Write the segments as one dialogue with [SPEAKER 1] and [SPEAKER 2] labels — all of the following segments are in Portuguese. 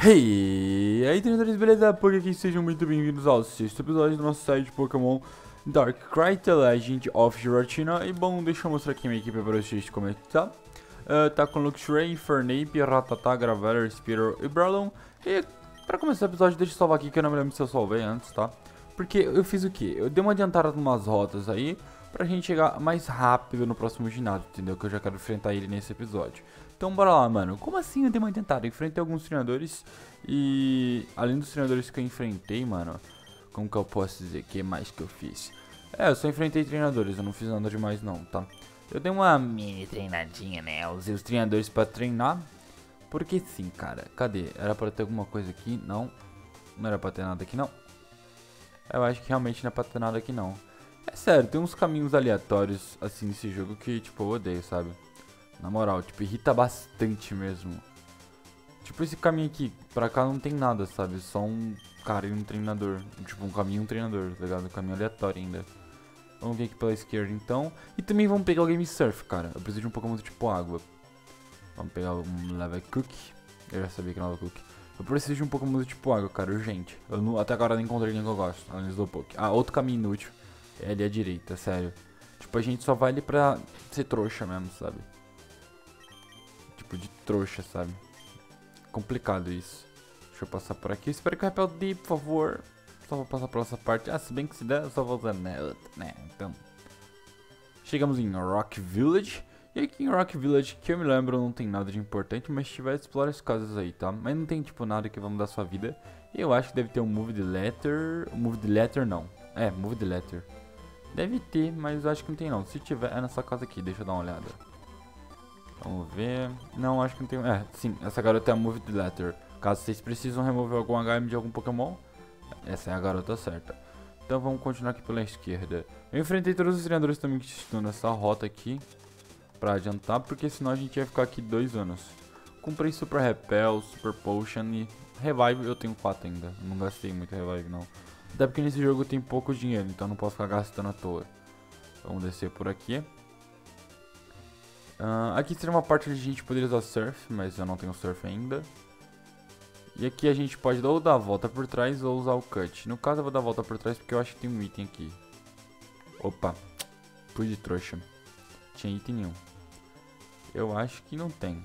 [SPEAKER 1] Hey, aí treinadores, beleza? Por aqui sejam muito bem-vindos ao sexto episódio do nosso site de Pokémon Darkrai The Legend of Giratina. E bom, deixa eu mostrar aqui minha equipe para vocês como é que tá. Tá com Luxray, Fernape, Rattata, Graveler, Spearow e Brawlon. E pra começar o episódio, deixa eu salvar aqui que eu não me lembro se eu salvei antes, tá? Porque eu fiz o que? Eu dei uma adiantada em umas rotas aí pra gente chegar mais rápido no próximo ginásio, entendeu? Que eu já quero enfrentar ele nesse episódio. Então bora lá, mano. Como assim eu dei uma adiantada? Eu enfrentei alguns treinadores e... além dos treinadores que eu enfrentei, mano, como que eu posso dizer? O que mais que eu fiz? Eu só enfrentei treinadores, eu não fiz nada demais não, tá? Eu dei uma mini treinadinha, né? Eu usei os treinadores pra treinar. Porque sim, cara. Cadê? Era pra ter alguma coisa aqui? Não. Não era pra ter nada aqui, não. Eu acho que realmente não é pra ter nada aqui, não. É sério, tem uns caminhos aleatórios, assim, nesse jogo que, tipo, eu odeio, sabe? Na moral, tipo, irrita bastante mesmo. Tipo, esse caminho aqui, pra cá não tem nada, sabe? Só um cara e um treinador. Tipo, um caminho e um treinador, tá ligado? Um caminho aleatório ainda. Vamos vir aqui pela esquerda, então. E também vamos pegar o Game Surf, cara. Eu preciso de um Pokémon tipo água. Vamos pegar um Levicook. Eu já sabia que era Levicook. Eu preciso de um Pokémon do tipo água, cara, urgente. Eu não, até agora não encontrei ninguém que eu gosto, além do Slowpoke. Ah, outro caminho inútil. É ali à direita, sério. Tipo, a gente só vai ali pra ser trouxa mesmo, sabe? Tipo, de trouxa, sabe? Complicado isso. Deixa eu passar por aqui. Espero que o Repel dê, por favor. Só vou passar por essa parte. Ah, se bem que se der, eu só vou usar outra, né? Então. Chegamos em Rock Village. E aqui em Rock Village, que eu me lembro, não tem nada de importante, mas se tiver, explora as casas aí, tá? Mas não tem, tipo, nada que vai mudar a sua vida. E eu acho que deve ter um Move the Letter. Move the Letter, não. É, Move the Letter. Deve ter, mas eu acho que não tem, não. Se tiver, é nessa casa aqui. Deixa eu dar uma olhada. Vamos ver. Não, acho que não tem. É, sim, essa garota é a Move the Letter. Caso vocês precisam remover algum HM de algum Pokémon, essa é a garota certa. Então vamos continuar aqui pela esquerda. Eu enfrentei todos os treinadores também que estão nessa rota aqui. Pra adiantar, porque senão a gente ia ficar aqui 2 anos. Comprei Super Repel, Super Potion e Revive eu tenho 4 ainda. Não gastei muito Revive não. Até porque nesse jogo eu tenho pouco dinheiro, então não posso ficar gastando à toa. Vamos descer por aqui. Aqui seria uma parte onde a gente poderia usar Surf, mas eu não tenho Surf ainda. E aqui a gente pode ou dar a volta por trás ou usar o Cut. No caso eu vou dar a volta por trás porque eu acho que tem um item aqui. Opa, fui de trouxa. Tinha item nenhum. Eu acho que não tem.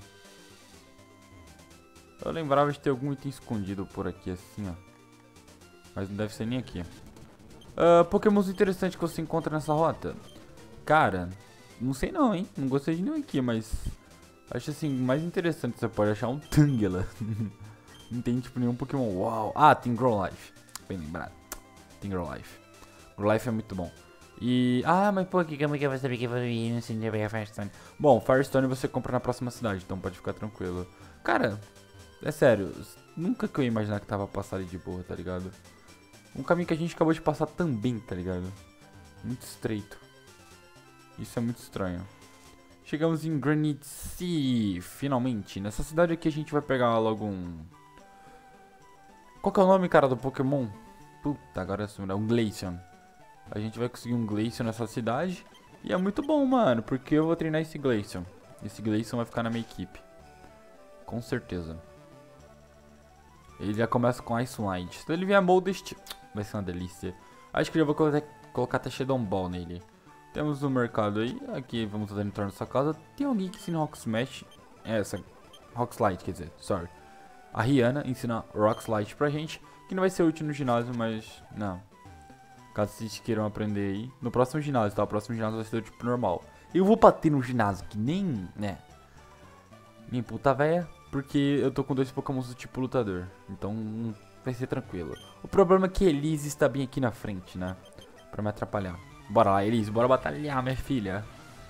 [SPEAKER 1] Eu lembrava de ter algum item escondido por aqui assim, ó. Mas não deve ser nem aqui. Pokémons interessantes que você encontra nessa rota. Cara, não sei não, hein. Não gostei de nenhum aqui, mas... acho assim, mais interessante você pode achar um Tangela. Não tem tipo nenhum Pokémon. Uau. Ah, tem Growlithe. Bem lembrado. Tem Growlithe. Growlithe é muito bom. E... ah, mas por que como é que eu vou saber que eu vou ir se não pegar Firestone? Bom, Firestone você compra na próxima cidade, então pode ficar tranquilo. Cara, é sério, nunca que eu ia imaginar que tava passado de boa, tá ligado? Um caminho que a gente acabou de passar também, tá ligado? Muito estreito. Isso é muito estranho. Chegamos em Granite Sea, finalmente. Nessa cidade aqui a gente vai pegar logo um... qual que é o nome, cara, do Pokémon? Puta, agora é um Glaceon. A gente vai conseguir um Glaceon nessa cidade. E é muito bom, mano, porque eu vou treinar esse Glaceon. Esse Glaceon vai ficar na minha equipe. Com certeza. Ele já começa com Ice Light. Se ele vier Moldest, vai ser uma delícia. Acho que já vou colocar até Shadow Ball nele. Temos um mercado aí. Aqui vamos fazer em torno dessa casa. Tem alguém que ensina Rock Smash. Essa. Rock Slide, quer dizer, sorry. A Rihanna ensina Rock Slide pra gente. Que não vai ser útil no ginásio, mas... não. Caso vocês queiram aprender aí. No próximo ginásio, tá? O próximo ginásio vai ser o tipo normal. Eu vou bater no ginásio que nem... né? Nem puta véia. Porque eu tô com 2 Pokémons do tipo lutador. Então vai ser tranquilo. O problema é que Elise está bem aqui na frente, né? Pra me atrapalhar. Bora lá, Elise. Bora batalhar, minha filha.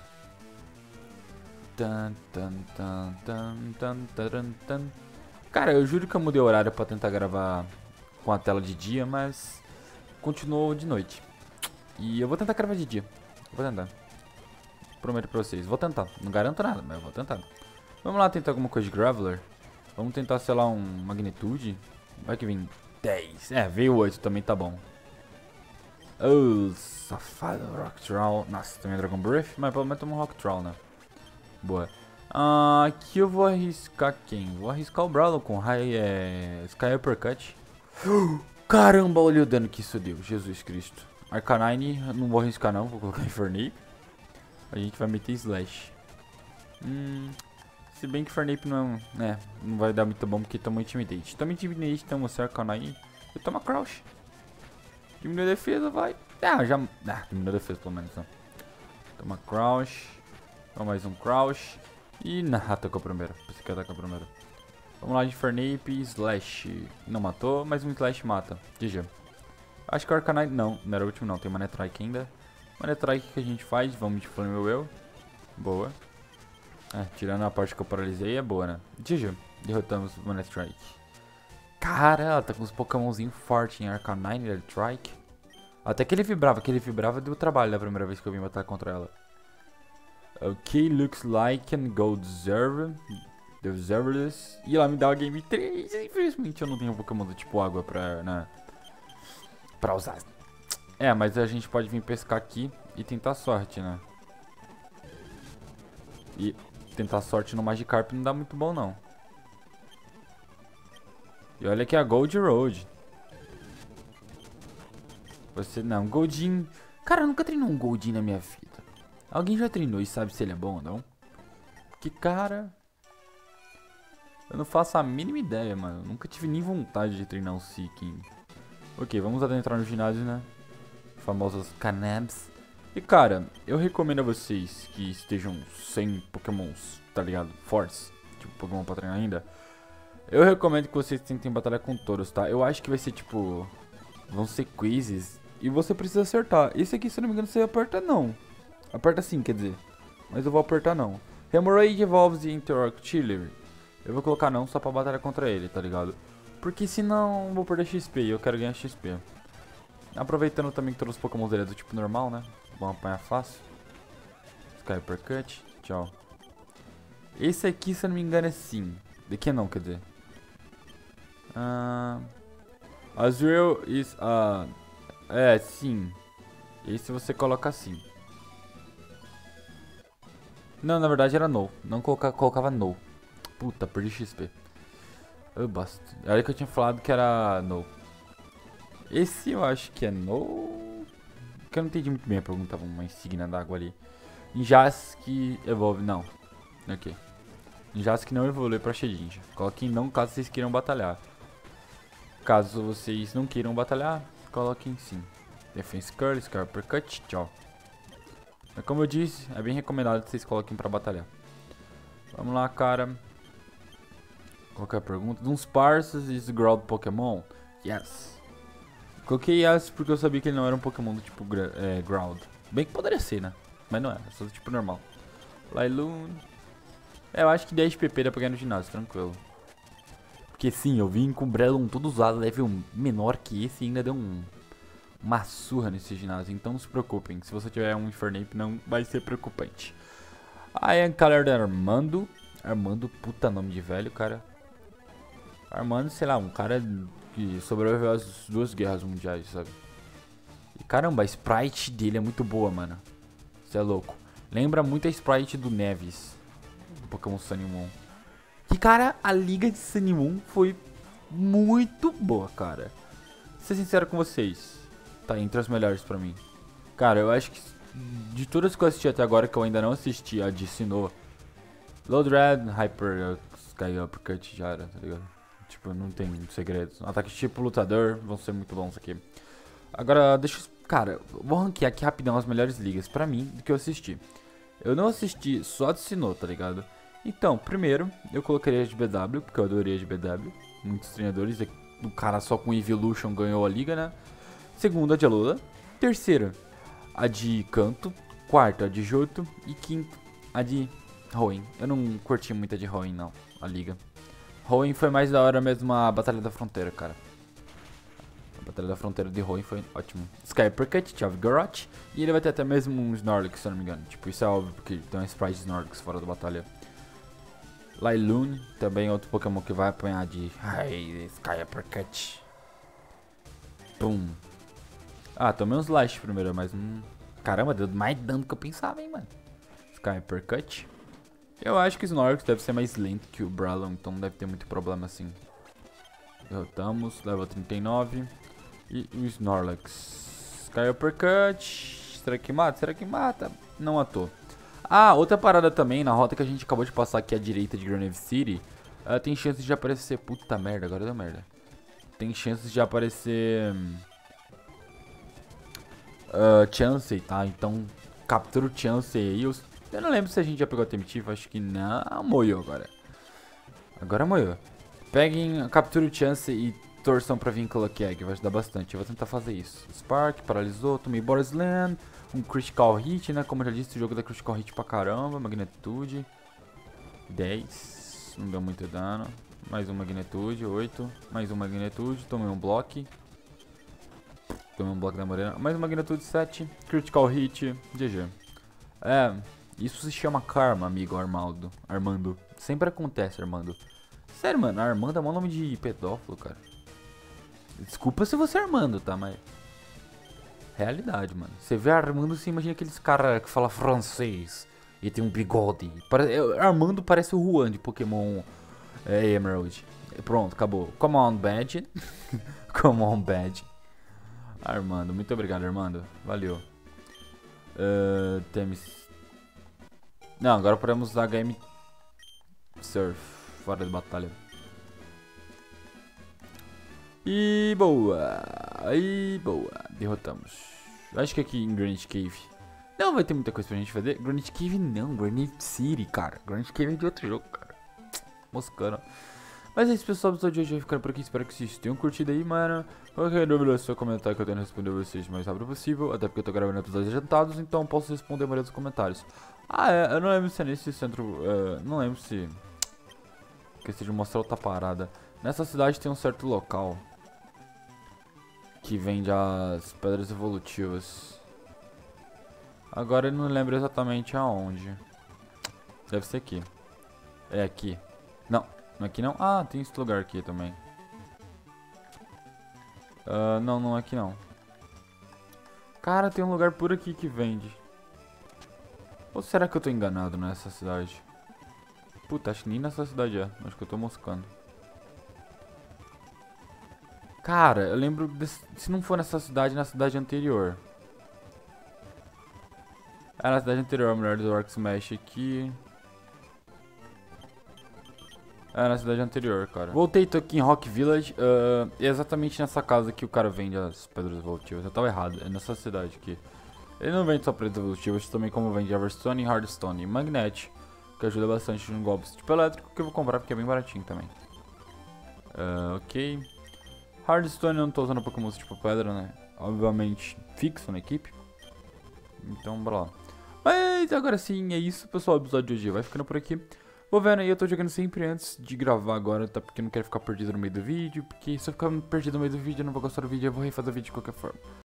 [SPEAKER 1] Cara, eu juro que eu mudei o horário pra tentar gravar com a tela de dia, mas... continuou de noite. E eu vou tentar gravar de dia. Vou tentar. Prometo pra vocês. Vou tentar. Não garanto nada, mas eu vou tentar. Vamos lá tentar alguma coisa de Graveler. Vamos tentar, sei lá, um Magnitude. Vai que vem 10. É, veio 8 também, tá bom. Oh, safado. Rock Troll. Nossa, também é Dragon Breath. Mas pelo menos toma um Rock Troll, né? Boa. Aqui eu vou arriscar quem? Vou arriscar o Brawler com Sky Uppercut. Caramba, olha o dano que isso deu. Jesus Cristo. Arcanine, não vou arriscar não, vou colocar Infernape. A gente vai meter Slash. Se bem que Infernape não vai dar muito bom porque toma Intimidate. Toma Intimidate, toma Arcanine e toma Crouch. Diminui a defesa, vai. Diminui a defesa pelo menos. Não. Toma Crouch. Toma mais um Crouch. E atacou primeiro. Pensei que ia atacar primeiro. Vamos lá de Infernape, Slash. Não matou, mas um Slash mata. GG. Acho que o Arcanine... Não era o último não. Tem Manetrike ainda. Manetrike que a gente faz? Vamos de Flamewell. Boa. Tirando a parte que eu paralisei, é boa, né? GG. Derrotamos o Manetrike. Cara, ela tá com uns Pokémonzinho forte em Arcanine, Electrike. Até que ele vibrava deu trabalho da primeira vez que eu vim batalhar contra ela. Ok, looks like an go deserveless. E ela me dá a game 3. Infelizmente eu não tenho Pokémon do tipo água pra usar. Mas a gente pode vir pescar aqui e tentar sorte, né? E tentar sorte no Magikarp não dá muito bom não. E olha aqui a Gold Road. Você não, Goldin. Cara, eu nunca treinou um Goldin na minha vida. Alguém já treinou e sabe se ele é bom ou não? Porque, cara, eu não faço a mínima ideia, mano. Eu nunca tive nem vontade de treinar um Seeking. Ok, vamos adentrar no ginásio, né? Famosos Canabs. E, cara, eu recomendo a vocês que estejam sem Pokémons, tá ligado? Fortes, tipo Pokémon pra treinar ainda. Eu recomendo que vocês tentem batalhar com touros, tá? Eu acho que vai ser, tipo, vão ser quizzes e você precisa acertar. Esse aqui, se eu não me engano, você aperta não. Aperta sim, quer dizer. Mas eu vou apertar não. Hemorrhage evolves into Artillery. Eu vou colocar não só pra batalhar contra ele, tá ligado? Porque senão eu vou perder XP e eu quero ganhar XP. Aproveitando também que todos os Pokémon dele é do tipo normal, né? Vamos apanhar fácil. Sky Uppercut. Tchau. Esse aqui, se eu não me engano, é sim. Daqui não, quer dizer. Azrael is... sim. Esse você coloca assim. Não, na verdade era no. Não colocava no. Puta, perdi XP. Eu basta. Olha que eu tinha falado que era no. Esse eu acho que é no. Que eu não entendi muito bem a pergunta. Uma insígnia d'água ali. Ninjask evolve. Não. Ok. Ninjask não evolui pra Shedinja. Coloquem não caso vocês queiram batalhar. Caso vocês não queiram batalhar, coloquem sim. Defense Curl, Sky Uppercut, tchau. Mas como eu disse, é bem recomendado que vocês coloquem pra batalhar. Vamos lá, cara. Qualquer pergunta? Uns parças is Ground Pokémon? Yes. Coloquei yes porque eu sabia que ele não era um Pokémon do tipo Ground. Bem que poderia ser, né? Mas não é só do tipo normal. Lailoon. Eu acho que 10 PP dá pra ganhar no ginásio, tranquilo. Porque sim, eu vim com o Breloom todo usado, level menor que esse e ainda deu uma surra nesse ginásio. Então não se preocupem, se você tiver um Infernape não vai ser preocupante. I am Color Armando. Armando, puta nome de velho, cara. Armando, sei lá, um cara que sobreviveu às 2 guerras mundiais, sabe? E caramba, a sprite dele é muito boa, mano. Você é louco. Lembra muito a sprite do Neves, do Pokémon Sun e Moon. Que, cara, a liga de Sun e Moon foi muito boa, cara. Vou ser sincero com vocês. Tá entre as melhores pra mim. Cara, eu acho que de todas que eu assisti até agora, que eu ainda não assisti, a de Sinnoh, Load Red, Hyper, Sky Uppercut já era, tá ligado? Tipo, não tem segredos. Ataques tipo lutador vão ser muito bons aqui. Agora, deixa eu... Cara, vou ranquear aqui rapidão as melhores ligas pra mim do que eu assisti. Eu não assisti só de Sinnoh, tá ligado? Então, primeiro, eu colocaria a de BW, porque eu adorei a de BW. Muitos treinadores, o cara só com Evolution ganhou a liga, né? Segunda, a de Alola. Terceira, a de Kanto. Quarta, a de Johto. E quinta, a de Hoenn. Eu não curti muito a de Hoenn, não, a liga. Hoenn foi mais da hora mesmo a Batalha da Fronteira, cara. A Batalha da Fronteira de Hoenn foi ótimo. Sky Uppercut, Tchau Vigoroth. E ele vai ter até mesmo um Snorlax, se eu não me engano. Tipo, isso é óbvio, porque tem um sprite Snorlax fora da batalha. Lailoon, também outro Pokémon que vai apanhar de Sky Uppercut. Pum. Tomei uns Slash primeiro, mas caramba, deu mais dano do que eu pensava, hein, mano. Sky Uppercut. Eu acho que o Snorlax deve ser mais lento que o Brawlhalla, então não deve ter muito problema assim. Derrotamos, level 39. E o Snorlax. Sky Uppercut. Será que mata? Será que mata? Não matou. Ah, outra parada também, na rota que a gente acabou de passar aqui à direita de Granite City, tem chances de aparecer... Puta merda, agora deu merda. Tem chances de aparecer... Chansey, tá? Então, captura o Chansey aí. Eu não lembro se a gente já pegou a Temptive, acho que não. Moiou agora. Agora moiou. Peguem, capture o Chansey e torçam pra vir Cloak Egg, vai ajudar bastante. Eu vou tentar fazer isso. Spark, paralisou, tomei Boros Land. Um Critical Hit, né? Como eu já disse, o jogo dá Critical Hit pra caramba. Magnitude. 10. Não deu muito dano. Mais um Magnitude, 8. Mais um Magnitude, tomei um bloco. Tomei um bloco da morena. Mais um Magnitude, 7. Critical Hit, GG. Isso se chama Karma, amigo Armando. Sempre acontece, Armando. Sério, mano, Armando é um nome de pedófilo, cara. Desculpa se você é Armando, tá? Mas... realidade, mano. Você vê Armando, você imagina aqueles caras que falam francês e tem um bigode. Armando parece o Juan de Pokémon Emerald. Pronto, acabou. Come on, badge. Come on, badge. Armando, muito obrigado, Armando. Valeu. Temos... não, agora podemos usar HM Surf fora de batalha. E boa. Derrotamos. Acho que aqui em Granite Cave não vai ter muita coisa pra gente fazer. Granite Cave não, Granite City, cara. Granite Cave é de outro jogo, cara. Moscando. Mas é isso, pessoal. O episódio de hoje vai ficando por aqui. Espero que vocês tenham curtido aí, mano. Qualquer dúvida é só comentar que eu tento responder vocês o mais rápido possível. Até porque eu tô gravando episódios adiantados, então posso responder a maioria dos comentários. Eu não lembro se é nesse centro... não lembro se... esqueci de mostrar outra parada. Nessa cidade tem um certo local que vende as pedras evolutivas. Agora eu não lembro exatamente aonde. Deve ser aqui. É aqui. Não, não é aqui não. Ah, tem esse lugar aqui também. Não é aqui não. Cara, tem um lugar por aqui que vende. Ou será que eu tô enganado nessa cidade? Puta, acho que nem nessa cidade é. Acho que eu tô moscando. Cara, eu lembro... se não for nessa cidade, na cidade anterior. Na cidade anterior, a mulher do Orc Smash aqui. Na cidade anterior, cara. Voltei, tô aqui em Rock Village. É exatamente nessa casa que o cara vende as pedras evolutivas. Eu tava errado, é nessa cidade aqui. Ele não vende só pedras evolutivas, também como vende Everstone, Hardstone e Magnet, que ajuda bastante no golpe tipo elétrico, que eu vou comprar porque é bem baratinho também. Ok. Hardstone eu não tô usando Pokémon tipo pedra, né? Obviamente fixo na equipe. Então, bora lá. Mas agora sim, é isso, pessoal. O episódio de hoje vai ficando por aqui. Vou vendo aí, eu tô jogando sempre antes de gravar agora, tá? Porque eu não quero ficar perdido no meio do vídeo. Porque se eu ficar perdido no meio do vídeo, eu não vou gostar do vídeo, eu vou refazer o vídeo de qualquer forma.